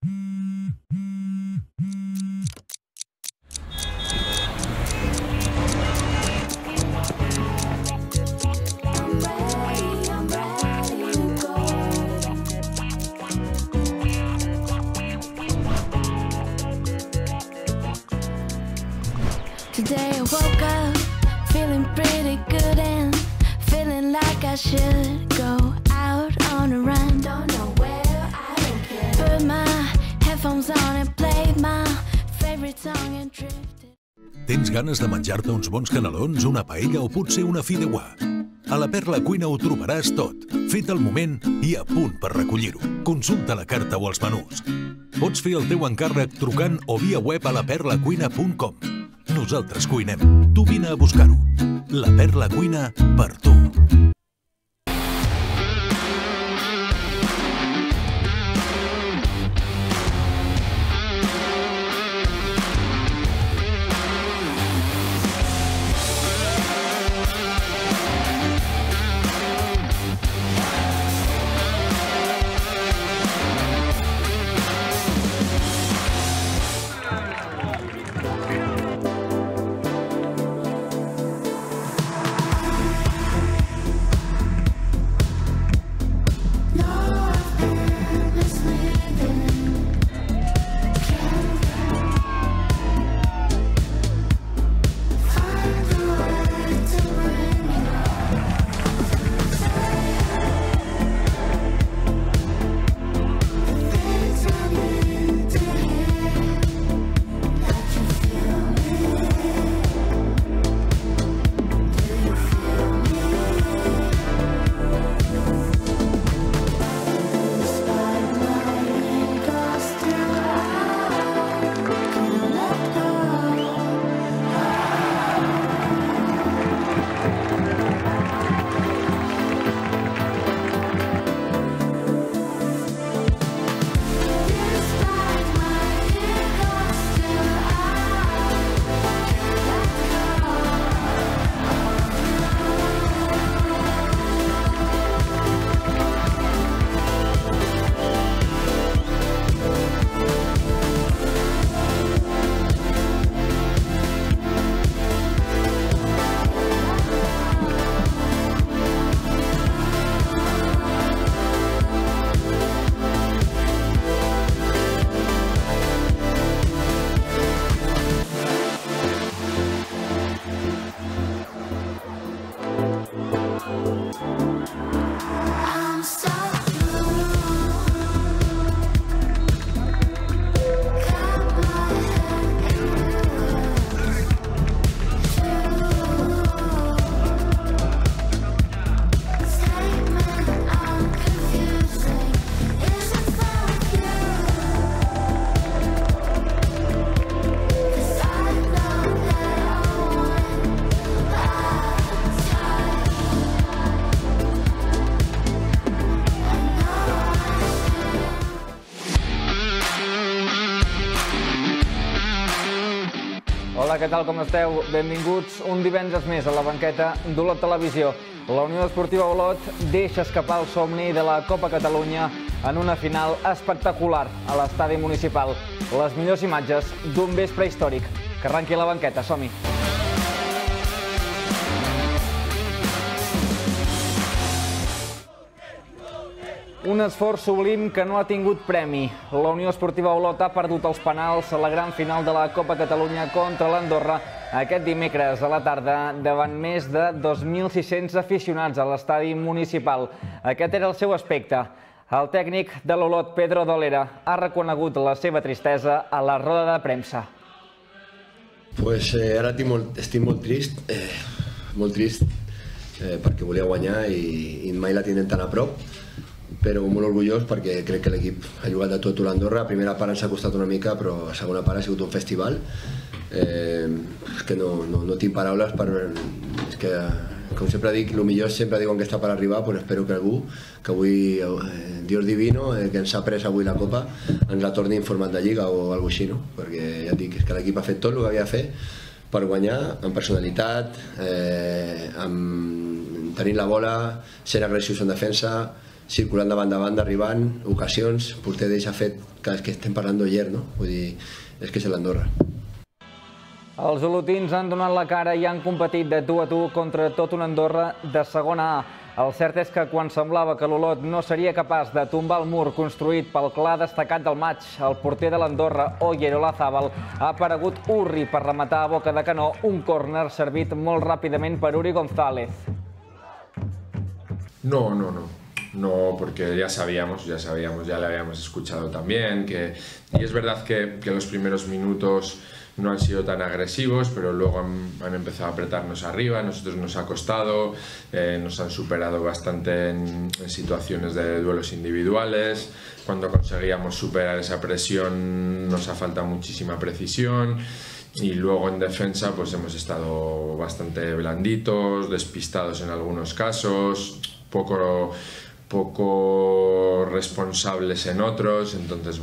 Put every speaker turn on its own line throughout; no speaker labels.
Today I woke up feeling pretty good and feeling like I should go out on a run. Don't know where, I don't care. Put my headphones on and played my favorite song and drifted.
Tens ganes de menjar-te uns bons canelons, una paella o potser una fideuà? A la Perla Cuina ho trobaràs tot, fet al moment i a punt per recollir-ho. Consulta la carta o els menús. Pots fer el teu encàrrec trucant o via web a laperlacuina.com. Nosaltres cuinem, tu vine a buscar-ho. La Perla Cuina per tu.
Hola, què tal, com esteu? Benvinguts un divendres més a la banqueta d'Olot Televisió. La Unió Esportiva Olot deixa escapar el somni de la Copa Catalunya en una final espectacular a l'estadi municipal. Les millors imatges d'un vespre històric. Que arranqui la banqueta, som-hi! Un esforç sublim que no ha tingut premi. La Unió Esportiva Olot ha perdut els penals a la gran final de la Copa Catalunya contra l'Andorra aquest dimecres a la tarda davant més de 2.600 aficionats a l'estadi municipal. Aquest era el seu aspecte. El tècnic de l'Olot, Pedro Dolera, ha reconegut la seva tristesa a la roda de premsa.
Ara estic molt trist perquè volia guanyar i mai la tindrem tan a prop, però molt orgullós perquè crec que l'equip ha jugat de tot l'Andorra. La primera part ens ha costat una mica, però la segona part ha sigut un festival. És que no tinc paraules per... És que, com sempre dic, el millor sempre diuen que està per arribar, però espero que algú, que avui, Dios divino, que ens ha pres avui la Copa, ens la torni en format de Lliga o alguna cosa així, no? Perquè ja et dic, és que l'equip ha fet tot el que havia de fer per guanyar, amb personalitat, tenint la bola, sent agressius en defensa, circulant de banda a banda, arribant, ocasions, porter deixa fet que estem parlant d'Oller, no? Vull dir, és que és l'Andorra.
Els olotins han donat la cara i han competit de tu a tu contra tot una Andorra de segona A. El cert és que quan semblava que l'Olot no seria capaç de tombar el mur construït pel clar destacat del maig, el porter de l'Andorra, Oyer Olazábal, ha aparegut Urri per rematar a boca de canó un córner servit molt ràpidament per Uri González.
No, porque ya sabíamos, ya le habíamos escuchado también, y es verdad que los primeros minutos no han sido tan agresivos, pero luego han empezado a apretarnos arriba, a nosotros nos ha costado, nos han superado bastante en situaciones de duelos individuales. Cuando conseguíamos superar esa presión nos ha faltado muchísima precisión, y luego en defensa pues hemos estado bastante blanditos, despistados en algunos casos, poco responsables en otros. Entonces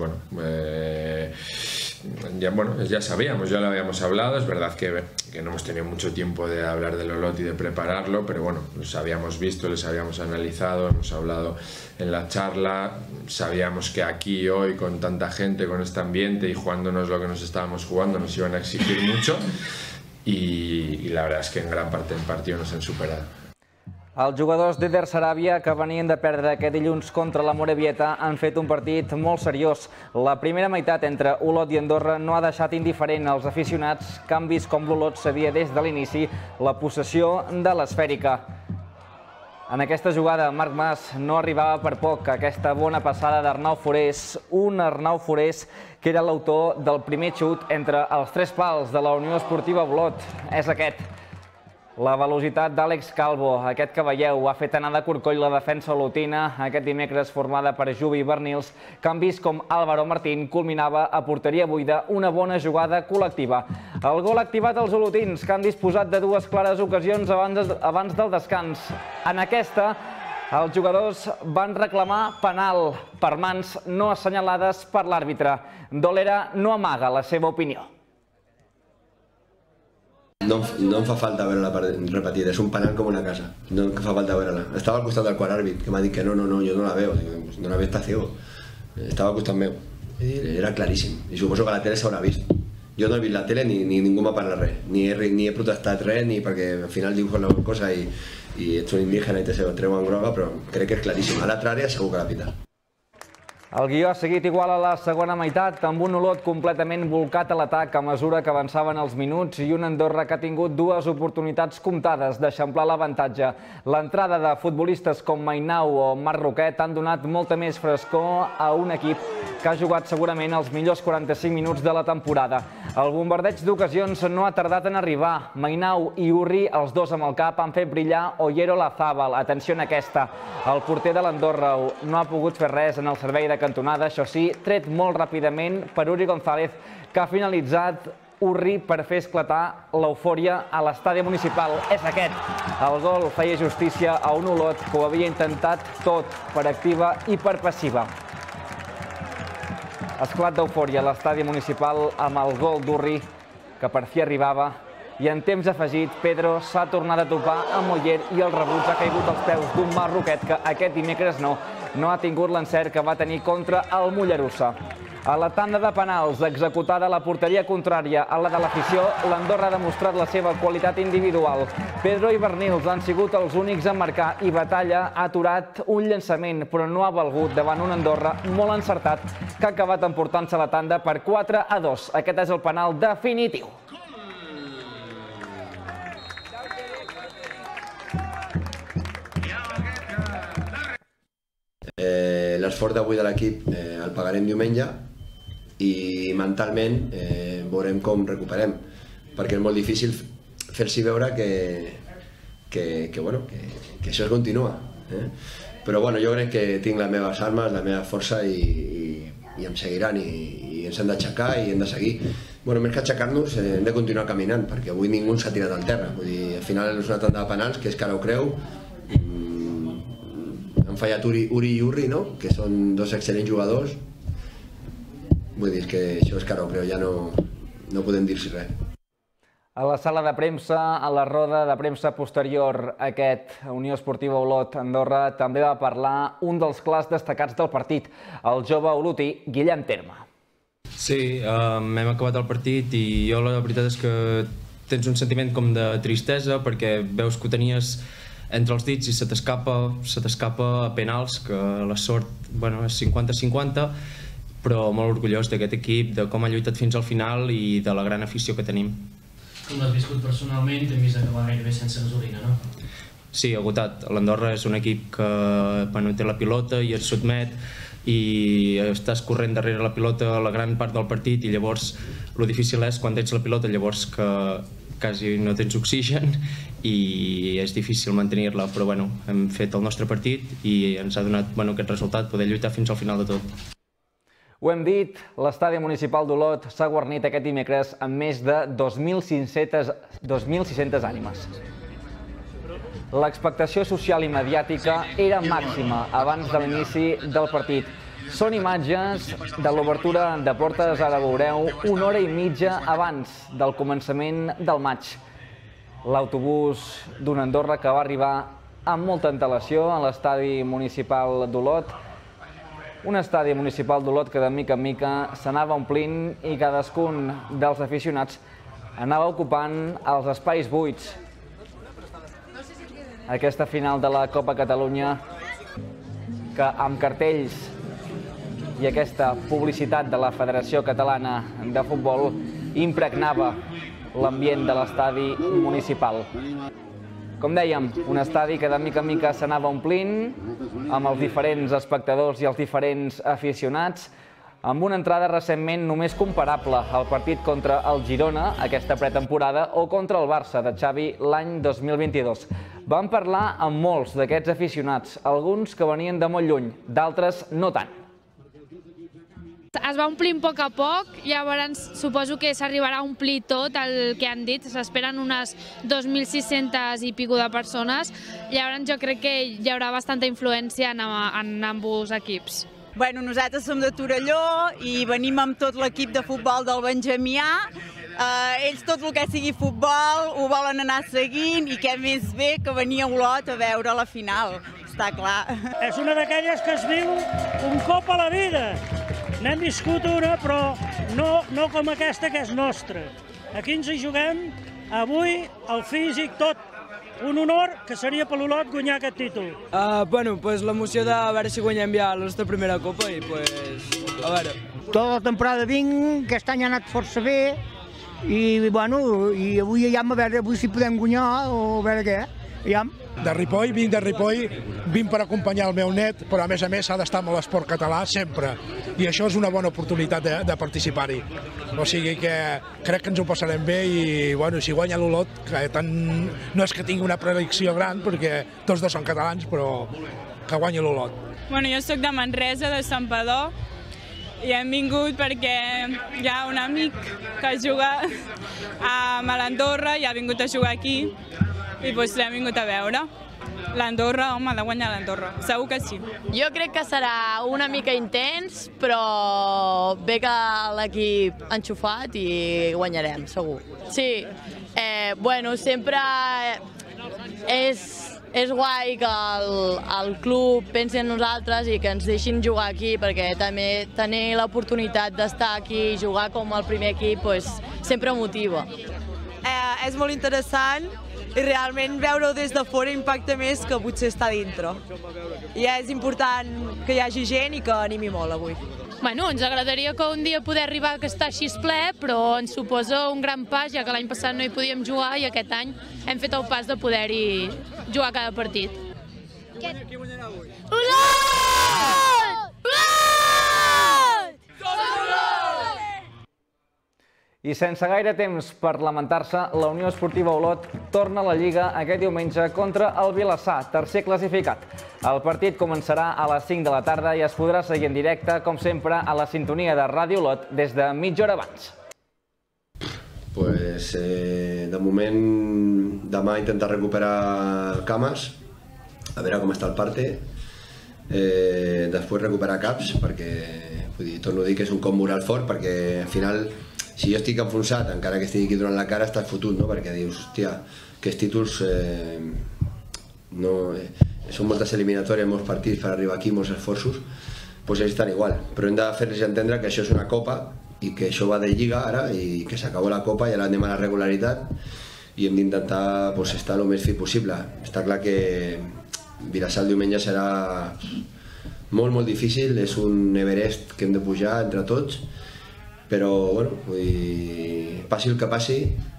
ya sabíamos, ya lo habíamos hablado. Es verdad que no hemos tenido mucho tiempo de hablar del Olot y de prepararlo, pero bueno, los habíamos visto, les habíamos analizado, hemos hablado en la charla, sabíamos que aquí hoy con tanta gente, con este ambiente y jugándonos lo que nos estábamos jugando, nos iban a exigir mucho, y la verdad es que en gran parte del partido nos han superado.
Els jugadors d'Eder Saràbia, que venien de perdre aquest dilluns contra la Morevieta, han fet un partit molt seriós. La primera meitat entre Olot i Andorra no ha deixat indiferent als aficionats, que han vist com l'Olot cedia des de l'inici la possessió de l'esfèrica. En aquesta jugada, Marc Mas no arribava per poc a aquesta bona passada d'Arnau Forés, un Arnau Forés que era l'autor del primer xut entre els tres pals de la Unió Esportiva Olot. És aquest. La velocitat d'Àlex Calvo, aquest que veieu, ha fet anar de corcoll la defensa olotina aquest dimecres, formada per Jubi i Bernils, que han vist com Álvaro Martín culminava a porteria buida una bona jugada col·lectiva. El gol ha activat els olotins, que han disposat de dues clares ocasions abans del descans. En aquesta, els jugadors van reclamar penal per mans no assenyalades per l'àrbitre. Dolera no amaga la seva opinió.
No em fa falta veure-la repetida, és un penal com una casa, no em fa falta veure-la. Estava al costat del quart àrbit, que m'ha dit que no, jo no la veo, no la veo, està ciego. Estava al costat meu, era claríssim, i suposo que a la tele s'haurà vist. Jo no he vist la tele ni ningú m'ha parlat res, ni he protestat res, ni perquè al final diu una cosa i ets un indígena i te treuen groga, però crec que és claríssim. A l'altra àrea segur que la pita.
El guió ha seguit igual a la segona meitat, amb un Olot completament volcat a l'atac a mesura que avançaven els minuts i una Andorra que ha tingut dues oportunitats comptades d'eixamplar l'avantatge. L'entrada de futbolistes com Mainau o Marc Roquet han donat molta més frescor a un equip que ha jugat segurament els millors 45 minuts de la temporada. El bombardeig d'ocasions no ha tardat en arribar. Mainau i Urri, els dos amb el cap, han fet brillar Oyer Olazábal. Atenció en aquesta. El porter de l'Andorra no ha pogut fer res en el servei de cantonada, això sí, tret molt ràpidament per Uri González, que ha finalitzat Urri per fer esclatar l'eufòria a l'estadi municipal. És aquest. El gol feia justícia a un Olot que ho havia intentat tot, per activa i per passiva. Esclat d'eufòria a l'estadi municipal amb el gol d'Urri, que per fi arribava, i en temps afegit, Pedro s'ha tornat a topar amb Oyer i el rebuig ha caigut als peus d'un Marc Roquet que aquest dimecres no ha tingut l'encert que va tenir contra el Mollerussa. A la tanda de penals executada a la porteria contrària a la de l'afició, l'Andorra ha demostrat la seva qualitat individual. Pedro i Bernils han sigut els únics a marcar i Batalla ha aturat un llançament, però no ha valgut davant un Andorra molt encertat que ha acabat emportant-se la tanda per 4-2. Aquest és el penal definitiu.
L'esforç d'avui de l'equip el pagarem diumenge i mentalment veurem com recuperem, perquè és molt difícil fer-s'hi veure que això es continua. Però jo crec que tinc les meves armes, la meva força i em seguiran i ens hem d'aixecar i hem de seguir. Més que aixecar-nos hem de continuar caminant, perquè avui ningú s'ha tirat al terra. Al final és una tanda de penals que és cara ho creu. Han fallat Uri i Urri, que són dos excel·lents jugadors. Vull dir que això és cara ho creu, ja no podem dir-s'hi res.
A la sala de premsa, a la roda de premsa posterior a aquest Unió Esportiva Olot Andorra, també va parlar un dels clars destacats del partit, el jove olotí Guillem Terme.
Sí, hem acabat el partit i jo la veritat és que tens un sentiment com de tristesa perquè veus que ho tenies entre els dits i se t'escapa a penals, que la sort és 50-50, però molt orgullós d'aquest equip, de com ha lluitat fins al final i de la gran afició que tenim.
Com l'has viscut personalment, t'hem vist acabar gairebé sense gasolina, no?
Sí, agotat. L'Andorra és un equip que té la pilota i et sotmet i estàs corrent darrere la pilota la gran part del partit i llavors lo difícil és quan tens la pilota, llavors que quasi no tens oxigen i és difícil mantenir-la, però hem fet el nostre partit i ens ha donat aquest resultat, poder lluitar fins al final de tot.
Ho hem dit, l'estadi municipal d'Olot s'ha guarnit aquest dimecres amb més de 2.600 ànimes. L'expectació social i mediàtica era màxima abans de l'inici del partit. Són imatges de l'obertura de portes, ara veureu, una hora i mitja abans del començament del maig. L'autobús d'una Andorra que va arribar amb molta antelació a l'estadi municipal d'Olot. Un estadi municipal d'Olot que de mica en mica s'anava omplint i cadascun dels aficionats anava ocupant els espais buits. Aquesta final de la Copa Catalunya que amb cartells i aquesta publicitat de la Federació Catalana de Futbol impregnava l'ambient de l'estadi municipal. Com dèiem, un estadi que de mica en mica s'anava omplint amb els diferents espectadors i els diferents aficionats, amb una entrada recentment només comparable al partit contra el Girona, aquesta pretemporada, o contra el Barça de Xavi l'any 2022. Vam parlar amb molts d'aquests aficionats, alguns que venien de molt lluny, d'altres no tant.
Es va omplint a poc, llavors suposo que s'arribarà a omplir tot el que han dit, s'esperen unes 2.600 i pico de persones, llavors jo crec que hi haurà bastanta influència en ambos equips.
Bueno, nosaltres som de Torelló i venim amb tot l'equip de futbol del Benjamià. Ells tot el que sigui futbol ho volen anar seguint i què més bé que venir a Olot a veure la final, està clar.
És una d'aquelles que es viu un cop a la vida. N'hem viscut una, però no com aquesta que és nostra. Aquí ens hi juguem, avui, el físic, tot. Un honor que seria per l'Olot guanyar aquest títol.
L'emoció de veure si guanyem ja la nostra primera copa i, a veure.
Tota la temporada vinc, aquest any ha anat força bé i avui ja a veure si podem guanyar o a veure què.
De Ripoll, vinc de Ripoll, vinc per acompanyar el meu net, però a més s'ha d'estar amb l'esport català sempre. I això és una bona oportunitat de participar-hi. O sigui que crec que ens ho passarem bé i si guanya l'Olot, no és que tingui una predicció gran, perquè tots dos són catalans, però que guanyi l'Olot.
Jo soc de Manresa, de Santpedor, i hem vingut perquè hi ha un amic que juga a l'Andorra i ha vingut a jugar aquí i l'hem vingut a veure. L'Andorra, home, ha de guanyar l'Andorra, segur que sí.
Jo crec que serà una mica intens, però ve que l'equip ha enxufat i guanyarem, segur. Sí, sempre és guai que el club pensi en nosaltres i que ens deixin jugar aquí, perquè també tenir l'oportunitat d'estar aquí i jugar com el primer equip sempre motiva.
És molt interessant i realment veure-ho des de fora impacta més que potser estar dintre. I és important que hi hagi gent i que animi molt avui.
Ens agradaria que un dia poder arribar a estar així ple, però ens suposa un gran pas, ja que l'any passat no hi podíem jugar i aquest any hem fet el pas de poder-hi jugar cada partit.
I sense gaire temps per lamentar-se, la Unió Esportiva Olot torna a la Lliga aquest diumenge contra el Vilassar, tercer classificat. El partit començarà a les 5 de la tarda i es podrà seguir en directe, com sempre, a la sintonia de Ràdio Olot des de mitja hora abans.
De moment, demà intentar recuperar cames, a veure com està el partit. Després recuperar caps, perquè torno a dir que és un cop moral fort, perquè al final si jo estic enfonsat, encara que estigui aquí durant la cara, estàs fotut, no? Perquè dius, hòstia, aquests títols són moltes eliminatòries, molts partits per arribar aquí, molts esforços, doncs ells estan igual, però hem de fer-los entendre que això és una copa i que això va de lliga ara i que s'acabó la copa i ara anem a la regularitat i hem d'intentar estar el més fit possible. Està clar que Vilassar el diumenge serà molt, molt difícil, és un Everest que hem de pujar entre tots, però, bueno, passi el que passi,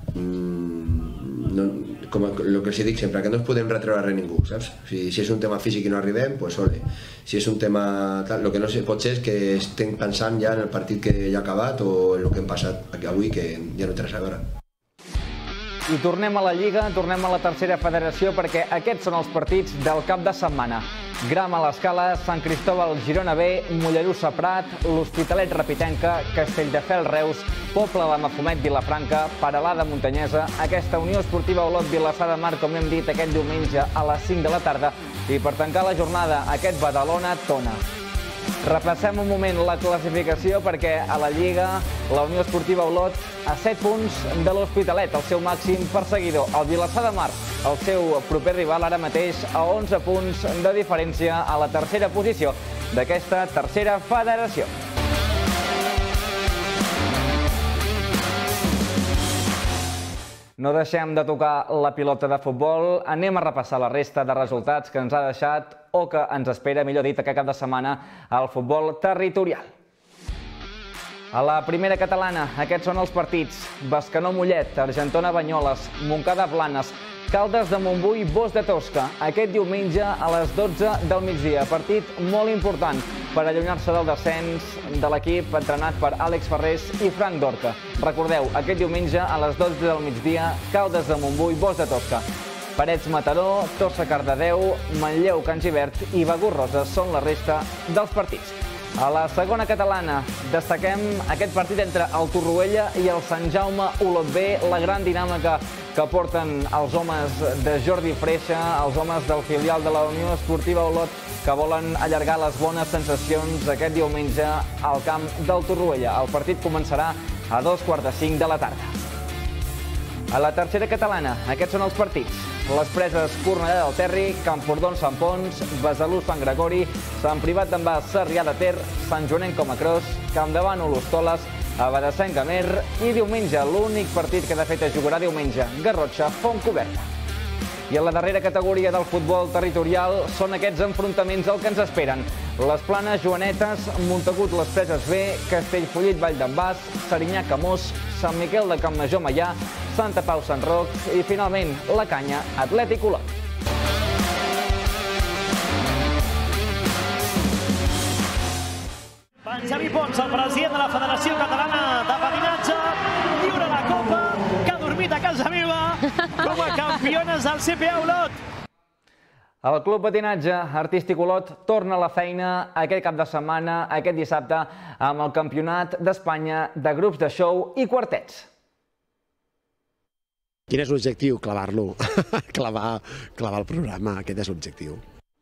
com el que els dic sempre, que no ens podem retreure res ningú, saps? Si és un tema físic i no arribem, doncs ole. Si és un tema tal, el que no pot ser és que estem pensant ja en el partit que ja ha acabat o en el que hem passat avui, que ja no té res a veure.
I tornem a la Lliga, tornem a la tercera federació, perquè aquests són els partits del cap de setmana. Gram a l'Escala, Sant Cristóbal Girona B, Mollerussa Prat, l'Hospitalet Rapitenca, Castelldefels Reus, Poble de Mafumet Vilafranca, Peralada Muntanyesa, aquesta Unió Esportiva Olot Vilassar de Mar, com hem dit, aquest diumenge a les 5 de la tarda, i per tancar la jornada, aquest Badalona Tona. Repassem un moment la classificació perquè a la Lliga la Unió Esportiva Olot a 7 punts de l'Hospitalet, el seu màxim perseguidor. El Vilassar de Mar, el seu proper rival, ara mateix a 11 punts de diferència a la tercera posició d'aquesta tercera federació. No deixem de tocar la pilota de futbol, anem a repassar la resta de resultats que ens ha deixat o que ens espera, millor dit, aquest cap de setmana al futbol territorial. A la primera catalana, aquests són els partits: Bescanó-Mollet, Argentona-Banyoles, Montcada-Blanes, Caldes de Montbui, Bos de Tosca, aquest diumenge a les 12 del migdia. Partit molt important per allunyar-se del descens de l'equip entrenat per Àlex Ferrés i Frank Dorca. Recordeu, aquest diumenge a les 12 del migdia, Caldes de Montbui, Bos de Tosca. Parets Mataró, Tossa Cardedeu, Manlleu Can Gibert i Begur Roses són la resta dels partits. A la segona catalana destaquem aquest partit entre el Torroella i el Sant Jaume Olot B, la gran dinàmica que porten els homes de Jordi Freixa, els homes del filial de la Unió Esportiva Olot, que volen allargar les bones sensacions aquest diumenge al camp del Torroella. El partit començarà a 2:45 de la tarda. A la tercera catalana, aquests són els partits: les Preses Cornellà del Terri, Camprodon Sant Pons, Besalú Sant Gregori, Sant Privat d'en Bas Sarrià de Ter, Sant Joanenc Comacros, Campdevant Olostoles, Abadassenc Amer i diumenge l'únic partit que de fet es jugarà diumenge, Garrotxa Fontcoberta. I a la darrera categoria del futbol territorial són aquests enfrontaments el que ens esperen: les Planes Joanetes, Montagut Les Preses B, Castellfollit Vall d'en Bas, Serinyà Camós, Sant Miquel de Campmajor Maià, Santa Pau Sant Roc i finalment la Canya Atlètic Olot.
En Xavi Pons, el president de la Federació Catalana de Patinatge, lliura la copa que ha dormit a casa meva com a campiones del CPA Olot.
El Club Patinatge Artístic Olot torna a la feina aquest cap de setmana, aquest dissabte, amb el Campionat d'Espanya de grups de show i quartets.
Quin és l'objectiu? Clavar-lo, clavar el programa, aquest és l'objectiu.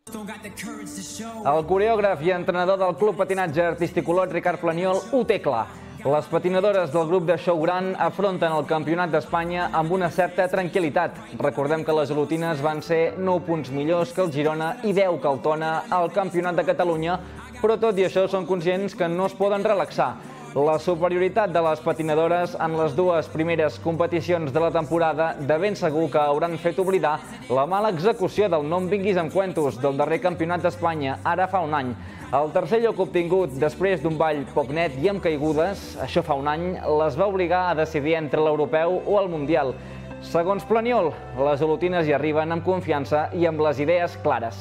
El coreògraf i entrenador del Club Patinatge Artístic Olot, Ricard Planiol, ho té clar. Les patinadores del grup de show gran afronten el Campionat d'Espanya amb una certa tranquil·litat. Recordem que les olotines van ser 9 punts millors que el Girona i 10 que el Tona al Campionat de Catalunya, però tot i això són conscients que no es poden relaxar. La superioritat de les patinadores en les dues primeres competicions de la temporada de ben segur que hauran fet oblidar la mala execució del no em vinguis amb cuentos del darrer Campionat d'Espanya, ara fa un any. El tercer lloc obtingut després d'un ball poc net i amb caigudes, això fa un any, les va obligar a decidir entre l'europeu o el mundial. Segons Planiol, les olotines hi arriben amb confiança i amb les idees clares.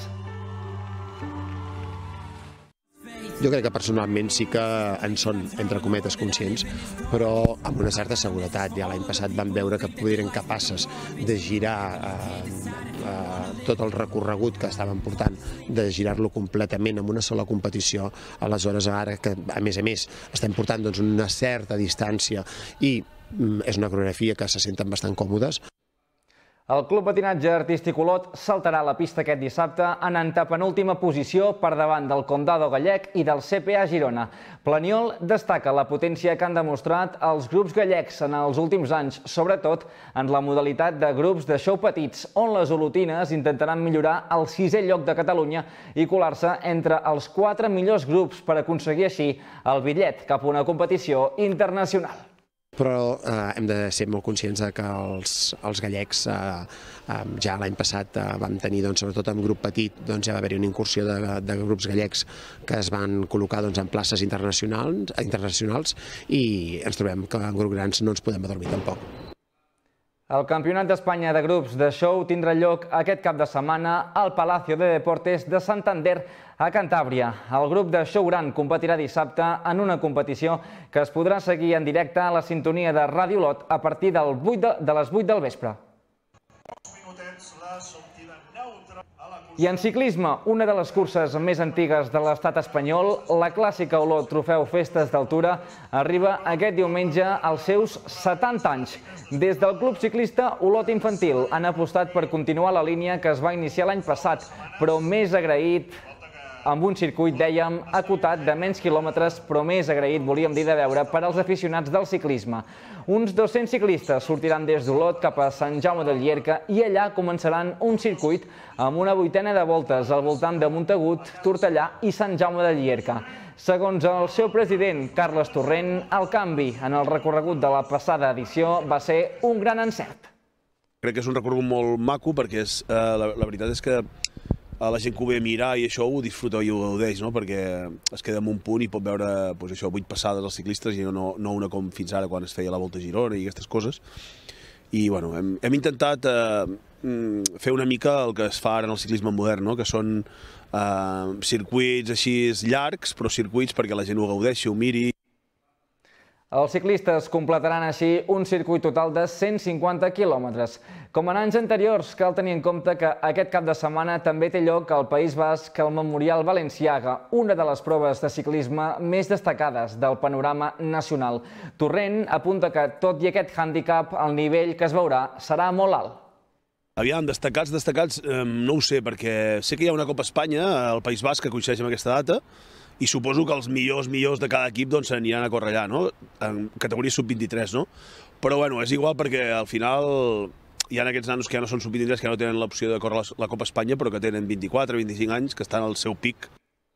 Jo crec que personalment sí que en són, entre cometes, conscients, però amb una certa seguretat. Ja l'any passat vam veure que podien capaces de girar tot el recorregut que estaven portant, de girar-lo completament en una sola competició. Aleshores, ara que, a més, estem portant una certa distància i és una coreografia que se senten bastant còmodes.
El Club Patinatge Artístic Olot saltarà la pista aquest dissabte en antepenúltima posició per davant del Condado Gallec i del CPA Girona. Planiol destaca la potència que han demostrat els grups gallecs en els últims anys, sobretot en la modalitat de grups de show petits, on les olotines intentaran millorar el 6è lloc de Catalunya i colar-se entre els 4 millors grups per aconseguir així el bitllet cap a una competició internacional.
Però hem de ser molt conscients que els gallecs ja l'any passat vam tenir, sobretot en grup petit, ja va haver-hi una incursió de grups gallecs que es van col·locar en places internacionals i ens trobem que en grups grans no ens podem adormir tampoc.
El Campionat d'Espanya de grups de show tindrà lloc aquest cap de setmana al Palacio de Deportes de Santander, a Cantàbria. El grup de show gran competirà dissabte en una competició que es podrà seguir en directe a la sintonia de Ràdio Olot a partir de les 8 del vespre. I en ciclisme, una de les curses més antigues de l'estat espanyol, la clàssica Olot Trofeu Festes d'Altura, arriba aquest diumenge als seus 70 anys. Des del Club Ciclista Olot Infantil han apostat per continuar la línia que es va iniciar l'any passat, però més agraït amb un circuit, dèiem, acotat de menys quilòmetres, però més agraït, volíem dir, de veure per als aficionats del ciclisme. Uns 200 ciclistes sortiran des d'Olot cap a Sant Jaume de Llierca i allà començaran un circuit amb una 8ena de voltes al voltant de Montagut, Tortellà i Sant Jaume de Llierca. Segons el seu president, Carles Torrent, el canvi en el recorregut de la passada edició va ser un gran encert.
Crec que és un recorregut molt maco perquè la veritat és que la gent que ho ve a mirar i això ho disfruta i ho gaudeix, perquè es queda en un punt i pot veure 8 passades als ciclistes i no una com fins ara quan es feia la Volta a Girona i aquestes coses. I hem intentat fer una mica el que es fa ara en el ciclisme modern, que són circuits així llargs, però circuits perquè la gent ho gaudeixi, ho miri.
Els ciclistes completaran així un circuit total de 150 quilòmetres. Com en anys anteriors, cal tenir en compte que aquest cap de setmana també té lloc al País Basc el Memorial Balenciaga, una de les proves de ciclisme més destacades del panorama nacional. Torrent apunta que, tot i aquest hàndicap, el nivell que es veurà serà molt alt.
Aviam, destacats, no ho sé, perquè sé que hi ha una Copa Espanya al País Basc que coincideix amb aquesta data, i suposo que els millors de cada equip s'aniran a córrer allà, en categoria sub-23, però és igual perquè al final hi ha aquests nanos que ja no són sub-23, que ja no tenen l'opció de córrer la Copa Espanya, però que tenen 24, 25 anys, que estan al seu pic.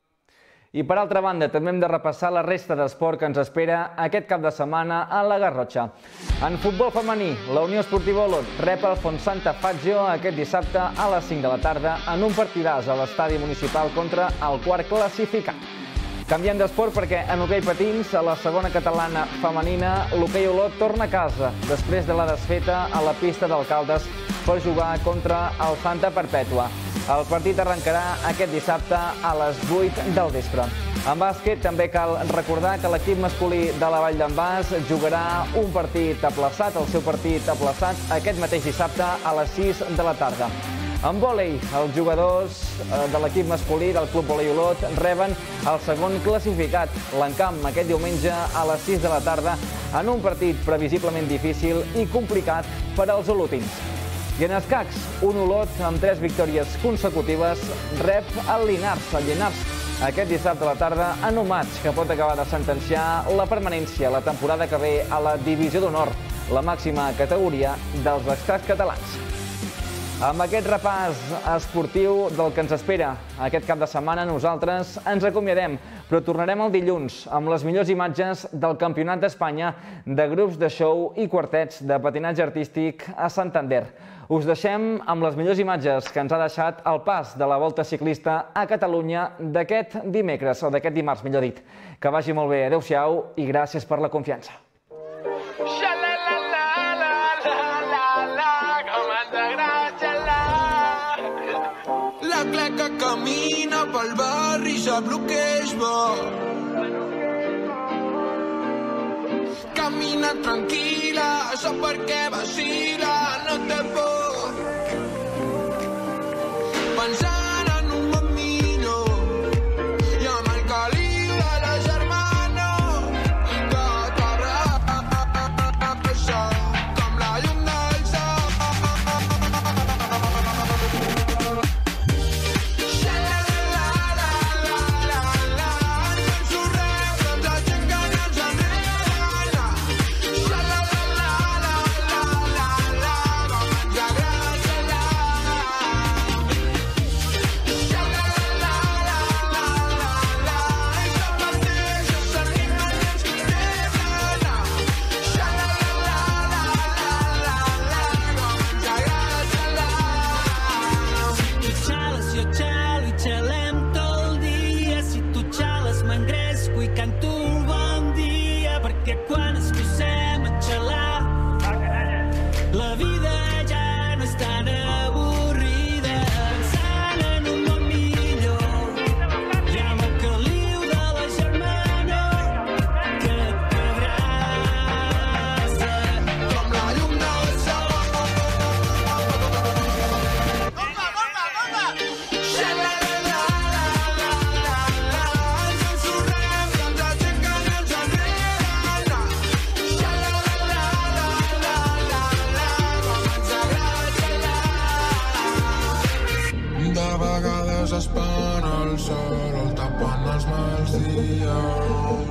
I per altra banda, també hem de repassar la resta d'esport que ens espera aquest cap de setmana a la Garrotxa. En futbol femení, la Unió Esportiva Olot rep el Fontsanta Fazio aquest dissabte a les 5 de la tarda en un partidàs a l'estadi municipal contra el quart classificat. Canviem d'esport perquè en hoquei patins, a la segona catalana femenina, l'hoquei Olot torna a casa després de la desfeta a la pista d'Alcaldes per jugar contra el Santa Perpètua. El partit arrencarà aquest dissabte a les 8 del vespre. En bàsquet també cal recordar que l'equip masculí de la Vall d'en Bas jugarà un partit aplaçat, el seu partit aplaçat, aquest mateix dissabte a les 6 de la tarda. En vòlei, els jugadors de l'equip masculí del Club Vòlei Olot reben el segon classificat, l'Encamp, aquest diumenge a les 6 de la tarda, en un partit previsiblement difícil i complicat per als olotins. I en escacs, un Olot amb 3 victòries consecutives rep el Llinars, aquest dissabte a la tarda en un matx que pot acabar de sentenciar la permanència la temporada que ve a la Divisió d'Honor, la màxima categoria dels escacs catalans. Amb aquest repàs esportiu del que ens espera aquest cap de setmana, nosaltres ens acomiadem, però tornarem el dilluns amb les millors imatges del Campionat d'Espanya de grups de show i quartets de patinatge artístic a Santander. Us deixem amb les millors imatges que ens ha deixat el pas de la Volta Ciclista a Catalunya d'aquest dimecres, o d'aquest dimarts, millor dit. Que vagi molt bé, adeu-siau i gràcies per la confiança.
La cleca camina pel barri, sap lo que és bo. Camina tranquil·la, sap per què vacila, no té por. Pensant en un bon millor i amb el caliu de la germana que t'abraça com la llum del sol. perquè quan ens posem a xalar la vida ja no és tan avorrida. Pensant en un món millor i amb el caliu de la germana que t'abraça com la llum del sol. De vegades espant el sol, el tapant els mals dies.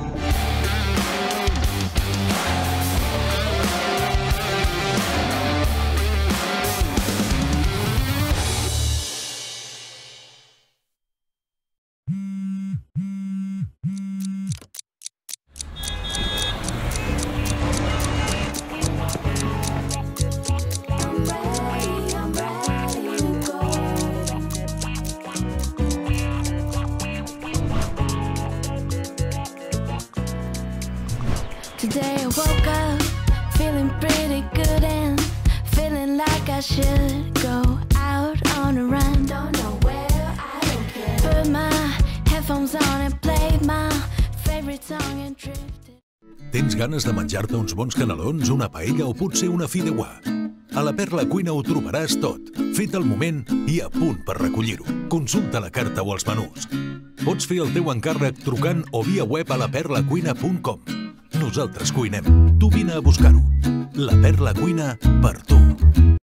Today I woke up feeling pretty good and feeling like I should go out on a run. Don't know where, I don't care. Put my headphones on and played my favorite song and drifted.
Tens ganes de menjar-te uns bons canelons, una paella o potser una fideuà? A la Perla Cuina ho trobaràs tot, fet al moment i a punt per recollir-ho. Consulta la carta o els menús. Pots fer el teu encàrrec trucant o via web a laperlacuina.com. Nosaltres cuinem, tu vine a buscar-ho. La Perla Cuina per tu.